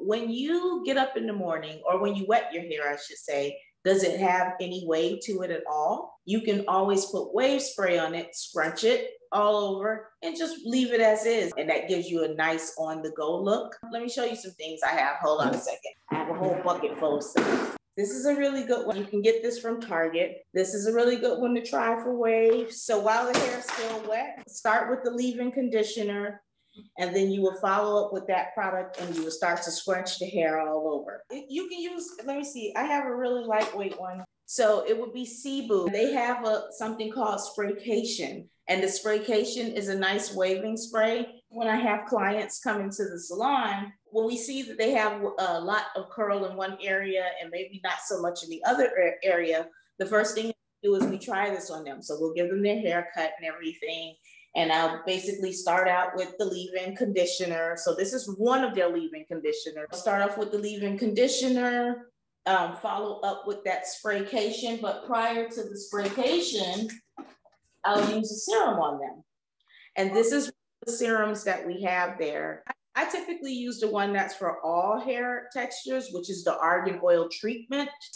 when you get up in the morning, or when you wet your hair, I should say, does it have any wave to it at all? You can always put wave spray on it, scrunch it all over, and just leave it as is. And that gives you a nice on the go look. Let me show you some things I have. Hold on a second. I have a whole bucket full of stuff. This is a really good one. You can get this from Target. This is a really good one to try for waves. So while the hair is still wet, start with the leave-in conditioner, and then you will follow up with that product, and you will start to scrunch the hair all over. You can use, let me see, I have a really lightweight one. So it would be Cebu. They have something called Spraycation, and the Spraycation is a nice waving spray. When I have clients come into the salon, when we see that they have a lot of curl in one area and maybe not so much in the other area, the first thing we do is we try this on them. So we'll give them their haircut and everything. And I'll basically start out with the leave-in conditioner. So this is one of their leave-in conditioner. I'll start off with the leave-in conditioner, follow up with that Spraycation. But prior to the Spraycation, I'll use a serum on them. And this is the serums that we have there. I typically use the one that's for all hair textures, which is the Argan Oil Treatment.